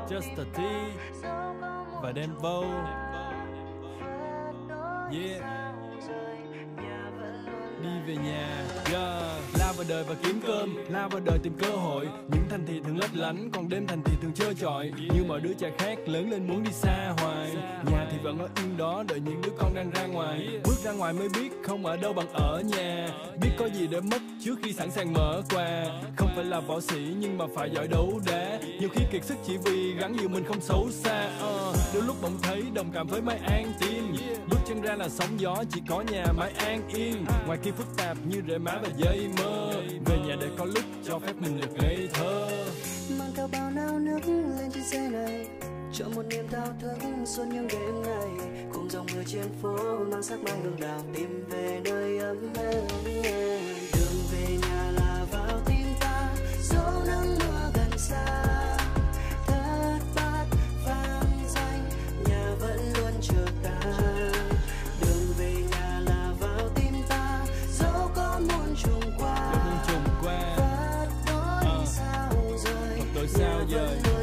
Just a T và Demvo. Yeah, đi về nhà. Yeah. La vào đời và kiếm cơm, la vào đời tìm cơ hội. Những thành thị thường lấp lánh, còn đêm thành thị thường trơ trọi. Như mọi đứa trẻ khác lớn lên muốn đi xa hoài. Nhà thì vẫn ở yên đó, đợi những đứa con đang ra ngoài. Bước ra ngoài mới biết không ở đâu bằng ở nhà. Biết có gì để mất trước khi sẵn sàng mở quà. Không phải là võ sĩ nhưng mà phải giỏi đấu đá. Nhiều khi kiệt sức chỉ vì gắn nhiều mình không xấu xa. Đôi lúc bỗng thấy đồng cảm với mái an tiên. Bước chân ra là sóng gió, chỉ có nhà mãi an yên. Ngoài kia phức tạp như rễ má và dây mơ. Về nhà để có lúc cho phép mình được ngây thơ. Mang theo bao nao nước lên trên xe này, cho một niềm thao thức suốt những đêm ngày. Cùng dòng người trên phố mang sắc mai hương đào, tìm về nơi ấm êm. Đường về nhà là vào tim ta, dẫu nắng mưa gần xa. Thất bát vang danh, nhà vẫn luôn chờ ta. Đường về nhà là vào tim ta, dẫu có muôn trùng qua. Vất vối sao rời, sao rời.